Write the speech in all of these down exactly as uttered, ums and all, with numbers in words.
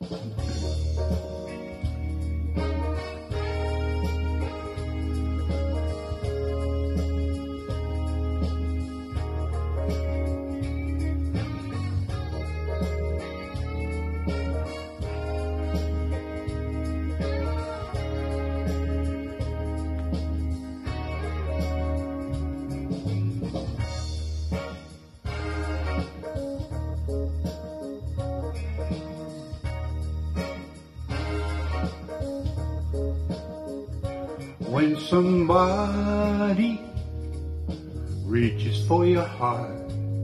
When somebody reaches for your heart,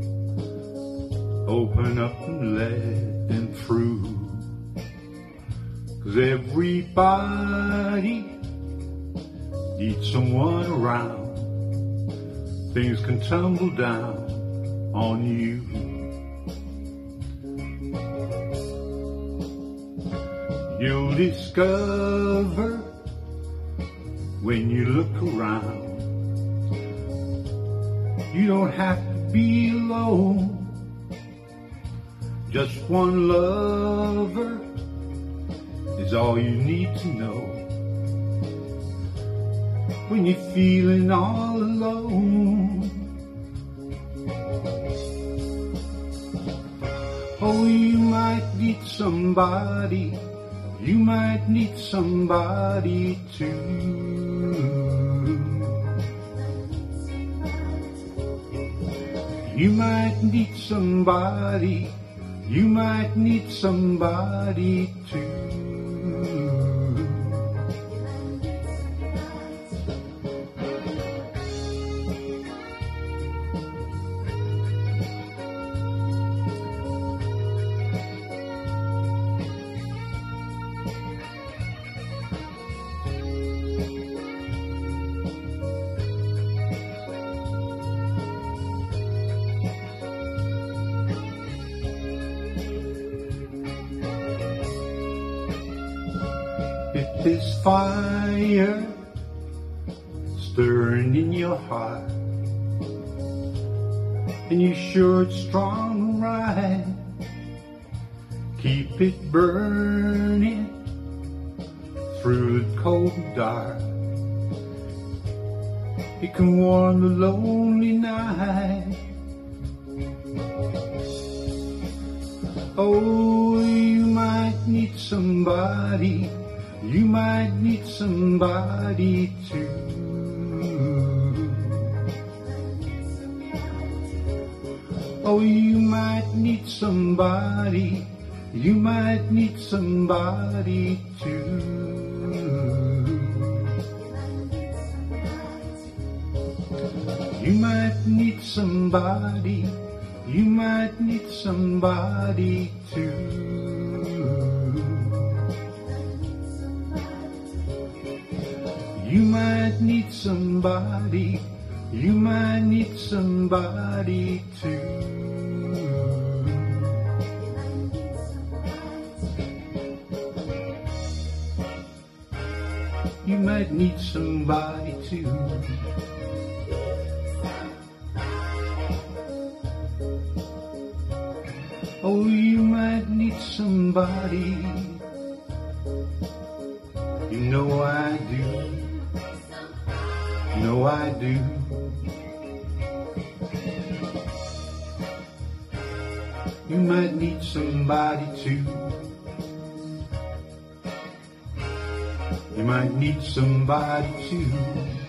open up and let them through. 'Cause everybody needs someone around. Things can tumble down on you. You'll discover when you look around, you don't have to be alone. Just one lover is all you need to know. When you're feeling all alone, oh, you might need somebody, you might need somebody too. You might need somebody, you might need somebody too. If there's fire stirring in your heart, and you're sure it's strong and right, keep it burning through the cold and dark. It can warm the lonely night. Oh, you might need somebody, you might need somebody too. Oh, you might need somebody, you might need somebody too. You might need somebody, you might need somebody too. You might need somebody, you might need somebody too. You might need somebody too. Oh, you might need somebody. You know I do. You know I do. You might need somebody too. You might need somebody too.